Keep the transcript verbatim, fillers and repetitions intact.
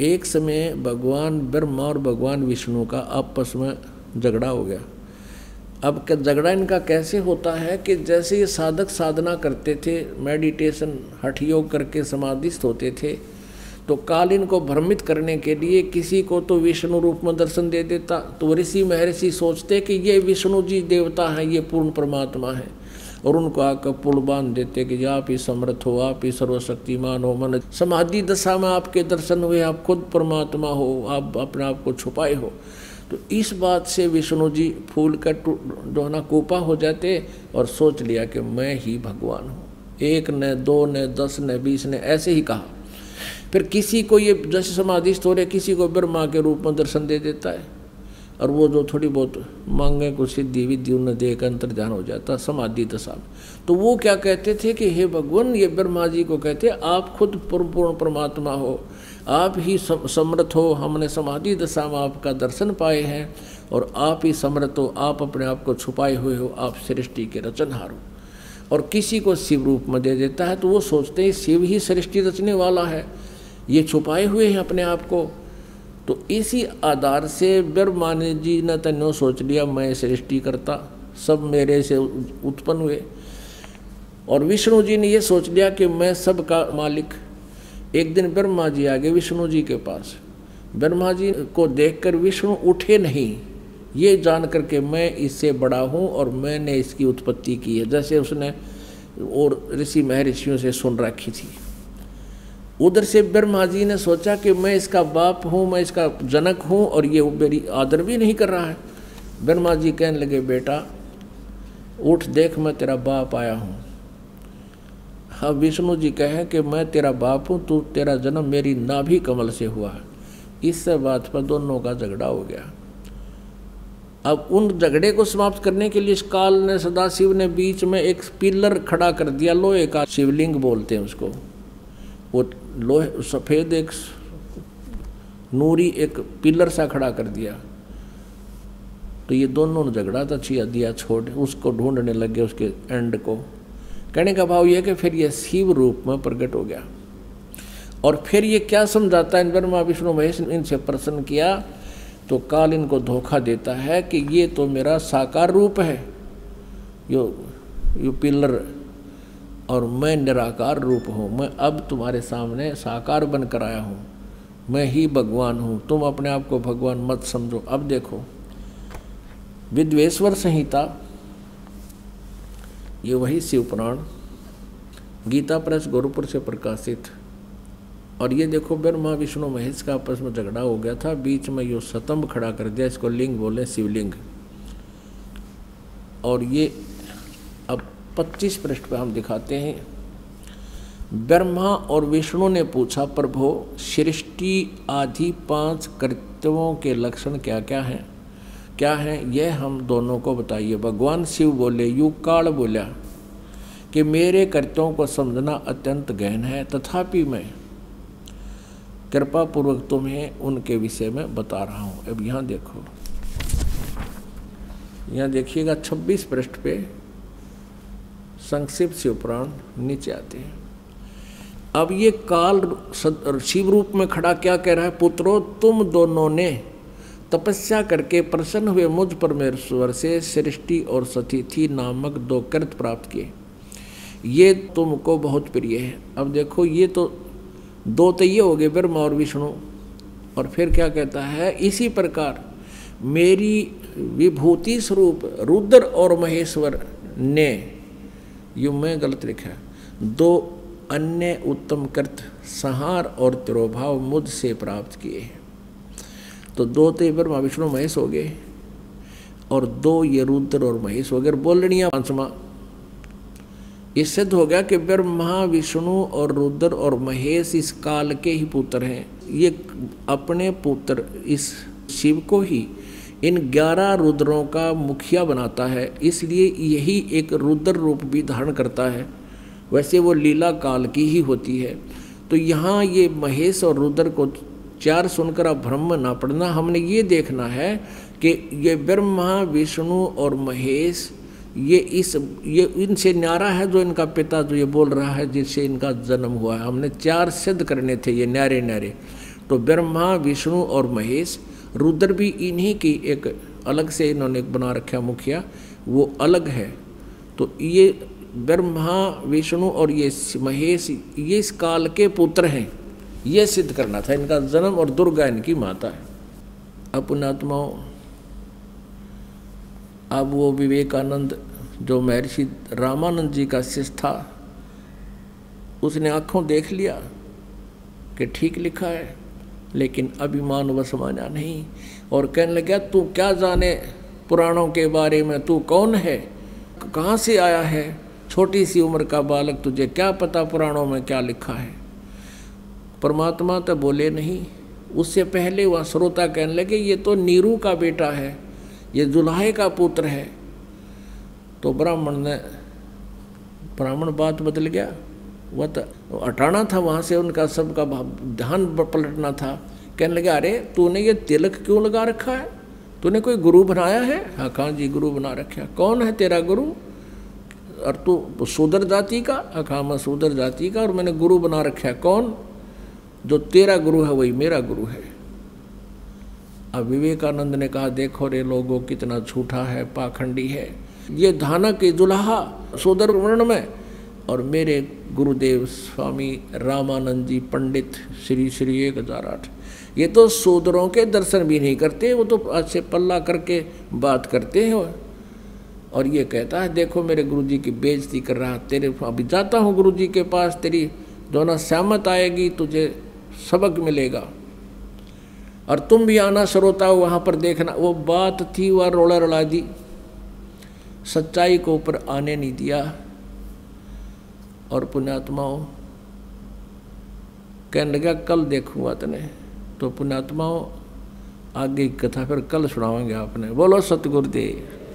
एक समय भगवान ब्रह्मा और भगवान विष्णु का आपस में झगड़ा हो गया। अब क्या झगड़ा इनका कैसे होता है कि जैसे ये साधक साधना करते थे, मेडिटेशन हठ योग करके समाधिस्थ होते थे, तो काल इनको भ्रमित करने के लिए किसी को तो विष्णु रूप में दर्शन दे देता, तो ऋषि महर्षि सोचते कि ये विष्णु जी देवता हैं, ये पूर्ण परमात्मा है, और उनको आकर पुल बांध देते कि आप ही समर्थ हो, आप ही सर्वशक्तिमान हो, मन समाधि दशा में आपके दर्शन हुए, आप खुद परमात्मा हो, आप अपने आप को छुपाए हो। तो इस बात से विष्णु जी फूल का जो है ना कोपा हो जाते और सोच लिया कि मैं ही भगवान हूँ। एक ने, दो ने, दस ने, बीस ने ऐसे ही कहा। फिर किसी को ये जैसे समाधिस्थ हो रहे, किसी को ब्रह्मा के रूप में दर्शन दे देता है, और वो जो थोड़ी बहुत मांगे कुछ सिद्धि विद्धि उन्हें देख अंतर्ध्यान हो जाता समाधि दशा में। तो वो क्या कहते थे कि हे भगवान, ये ब्रह्मा जी को कहते आप खुद पूर्ण परमात्मा हो, आप ही समर्थ हो, हमने समाधि दशा में आपका दर्शन पाए हैं, और आप ही समर्थ हो, आप अपने आप को छुपाए हुए हो, आप सृष्टि के रचनहार हो। और किसी को शिव रूप में दे देता है, तो वो सोचते हैं शिव ही सृष्टि रचने वाला है, ये छुपाए हुए हैं अपने आप को। तो इसी आधार से ब्रह्मा जी ने तन्नो सोच लिया मैं सृष्टि करता, सब मेरे से उत्पन्न हुए। और विष्णु जी ने ये सोच लिया कि मैं सब का मालिक। एक दिन ब्रह्मा जी आ गए विष्णु जी के पास। ब्रह्मा जी को देखकर विष्णु उठे नहीं, ये जान करके मैं इससे बड़ा हूँ और मैंने इसकी उत्पत्ति की है, जैसे उसने और ऋषि महर्षियों से सुन रखी थी। उधर से ब्रह्मा जी ने सोचा कि मैं इसका बाप हूँ, मैं इसका जनक हूँ, और ये मेरी आदर भी नहीं कर रहा है। ब्रह्मा जी कहने लगे बेटा उठ देख, मैं तेरा बाप आया हूँ। हाँ, विष्णु जी कहें कि मैं तेरा बाप हूँ, तू तेरा जन्म मेरी नाभि कमल से हुआ है। इस बात पर दोनों का झगड़ा हो गया। अब उन झगड़े को समाप्त करने के लिए इस काल ने, सदाशिव ने बीच में एक पिलर खड़ा कर दिया, लोहे का, शिवलिंग बोलते हैं उसको। वो लोहे सफ़ेद एक नूरी एक पिलर सा खड़ा कर दिया। तो ये दोनों ने झगड़ा था छिया दिया छोड़, उसको ढूंढने लगे उसके एंड को। कहने का भाव यह कि फिर ये शिव रूप में प्रकट हो गया। और फिर ये क्या समझाता है, ब्रह्मा विष्णु महेश इनसे प्रसन्न किया, तो काल इनको धोखा देता है कि ये तो मेरा साकार रूप है, यो यो पिलर, और मैं निराकार रूप हूँ। मैं अब तुम्हारे सामने साकार बनकर आया हूँ, मैं ही भगवान हूँ, तुम अपने आप को भगवान मत समझो। अब देखो विद्वेश्वर संहिता, ये वही शिव पुराण गीता प्रेस गोरखपुर से प्रकाशित। और ये देखो ब्रह्मा विष्णु महेश का आपस में झगड़ा हो गया था, बीच में यो स्तंभ खड़ा कर दिया, इसको लिंग बोले, शिवलिंग। और ये अब पच्चीस पृष्ठ पे हम दिखाते हैं। ब्रह्मा और विष्णु ने पूछा प्रभो सृष्टि आदि पांच कर्तव्यों के लक्षण क्या क्या हैं, क्या हैं यह हम दोनों को बताइए। भगवान शिव बोले, युग काल बोला कि मेरे कर्तव्यों को समझना अत्यंत गहन है, तथापि मैं कृपा पूर्वक तुम्हें उनके विषय में बता रहा हूँ। अब यहाँ देखो, यहाँ देखिएगा छब्बीस पृष्ठ पे संक्षिप्त शिव पुराण नीचे आते हैं। अब ये काल शिव रूप में खड़ा क्या कह रहा है, पुत्रों तुम दोनों ने तपस्या करके प्रसन्न हुए मुझ परमेश्वर से सृष्टि और सतिथि नामक दो कृत प्राप्त किए, ये तुमको बहुत प्रिय है। अब देखो ये तो दो तो ये हो गए ब्रह्मा और विष्णु, और फिर क्या कहता है, इसी प्रकार मेरी विभूति स्वरूप रुद्र और महेश्वर ने, यू में गलत लिखा है, दो अन्य उत्तम कृत संहार और तिरोभाव मुझसे प्राप्त किए हैं। तो दो तो ब्रह्मा विष्णु महेश हो गए, और दो ये रुद्र और महेश हो गए। बोलनिया पांचवा इस सिद्ध हो गया कि ब्रह्मा विष्णु और रुद्र और महेश इस काल के ही पुत्र हैं। ये अपने पुत्र इस शिव को ही इन ग्यारह रुद्रों का मुखिया बनाता है, इसलिए यही एक रुद्र रूप भी धारण करता है। वैसे वो लीला काल की ही होती है। तो यहाँ ये महेश और रुद्र को चार सुनकर अब भ्रम ना पड़ना, हमने ये देखना है कि ये ब्रह्मा विष्णु और महेश ये इस ये इनसे न्यारा है जो इनका पिता जो ये बोल रहा है जिससे इनका जन्म हुआ है। हमने चार सिद्ध करने थे ये न्यारे न्यारे, तो ब्रह्मा विष्णु और महेश, रुद्र भी इन्हीं की एक अलग से इन्होंने बना रखा मुखिया, वो अलग है। तो ये ब्रह्मा विष्णु और ये महेश ये इस काल के पुत्र हैं, ये सिद्ध करना था इनका जन्म, और दुर्गा इनकी माता है। अपनात्माओं, अब वो विवेकानंद जो महर्षि रामानंद जी का शिष्य था, उसने आँखों देख लिया कि ठीक लिखा है, लेकिन अभिमान वश माना नहीं और कहने लगा तू क्या जाने पुराणों के बारे में, तू कौन है, कहाँ से आया है, छोटी सी उम्र का बालक, तुझे क्या पता पुराणों में क्या लिखा है। परमात्मा तो बोले नहीं। उससे पहले वह श्रोता कहने लगे ये तो नीरू का बेटा है, ये जुलाहे का पुत्र है। तो ब्राह्मण ने ब्राह्मण बात बदल गया, वह तो हटाना था वहाँ से, उनका सबका ध्यान पलटना था। कहने लगे अरे तूने ये तिलक क्यों लगा रखा है, तूने कोई गुरु बनाया है? हाँ कहाँ जी गुरु बना रखा है। कौन है तेरा गुरु? और तू शूद्र जाति का? हाँ मैं शूद्र जाति का और मैंने गुरु बना रखा है। कौन? जो तेरा गुरु है वही मेरा गुरु है। अब विवेकानंद ने कहा देखो रे लोगों कितना झूठा है, पाखंडी है, ये धानक जुलाहा शूद्र वर्ण में, और मेरे गुरुदेव स्वामी रामानंद जी पंडित श्री श्री एक हजार आठ, ये तो शूद्रों के दर्शन भी नहीं करते, वो तो अच्छे पल्ला करके बात करते हैं। और ये कहता है देखो मेरे गुरुजी की बेइज्जती कर रहा, तेरे अभी जाता हूँ गुरुजी के पास, तेरी जो ना सहमत आएगी तुझे सबक मिलेगा, और तुम भी आना श्रोता हो वहाँ पर देखना। वो बात थी वह रोला रला दी, सच्चाई को ऊपर आने नहीं दिया। और पुण्यात्माओं कहने लगा कल देखूंगा तने। तो पुण्यात्माओं आगे की कथा फिर कल सुनाओगे आपने। बोलो सतगुरुदेव।